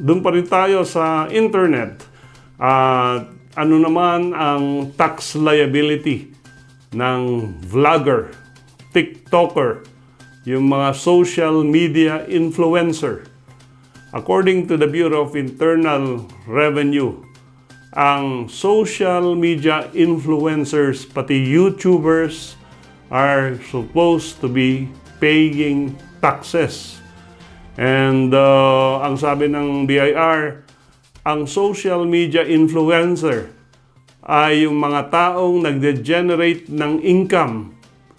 doon pa rin tayo sa internet. Ano naman ang tax liability ng vlogger, TikToker, yung mga social media influencer? According to the Bureau of Internal Revenue, ang social media influencers, pati YouTubers, are supposed to be paying taxes. And ang sabi ng BIR, ang social media influencer ay yung mga taong nagde-generate ng income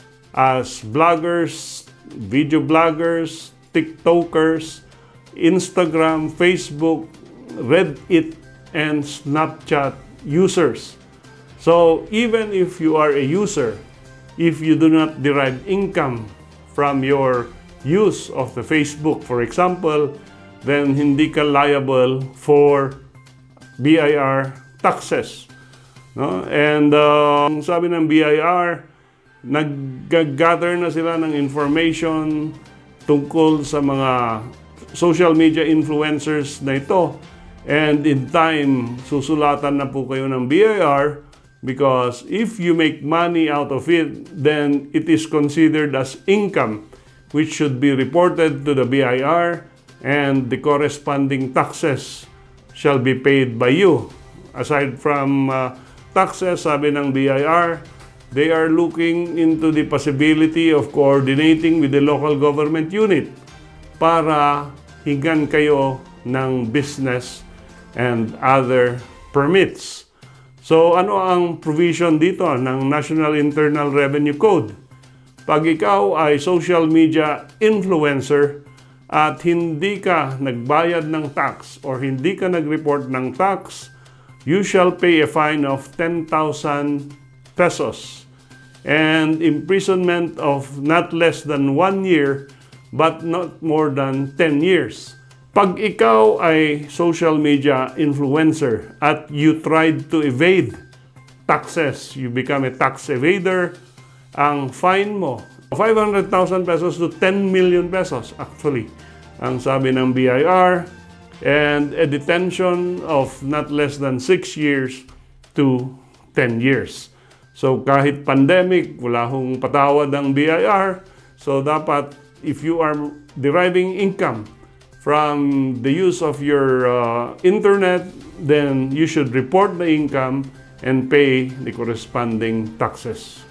as vloggers, video bloggers, TikTokers, Instagram, Facebook, Reddit, and Snapchat users. So even if you are a user, if you do not derive income from your use of the Facebook, for example, then hindi ka liable for BIR taxes. No? And sabi ng BIR, nag-gather na sila ng information tungkol sa mga social media influencers na ito. And in time, susulatan na po kayo ng BIR because if you make money out of it, then it is considered as income which should be reported to the BIR, and the corresponding taxes shall be paid by you. Aside from taxes, sabi ng BIR, they are looking into the possibility of coordinating with the local government unit para hingan kayo ng business and other permits. So ano ang provision dito ng National Internal Revenue Code? Pag ikaw ay social media influencer at hindi ka nagbayad ng tax or hindi ka nag-report ng tax, you shall pay a fine of 10,000 pesos and imprisonment of not less than 1 year but not more than 10 years. Pag ikaw ay social media influencer at you tried to evade taxes, you become a tax evader, ang fine mo 500,000 pesos to 10 million pesos actually, ang sabi ng BIR, and a detention of not less than 6 years to 10 years. So kahit pandemic, wala hong patawad ang BIR. So dapat, if you are deriving income from the use of your internet, then you should report the income and pay the corresponding taxes.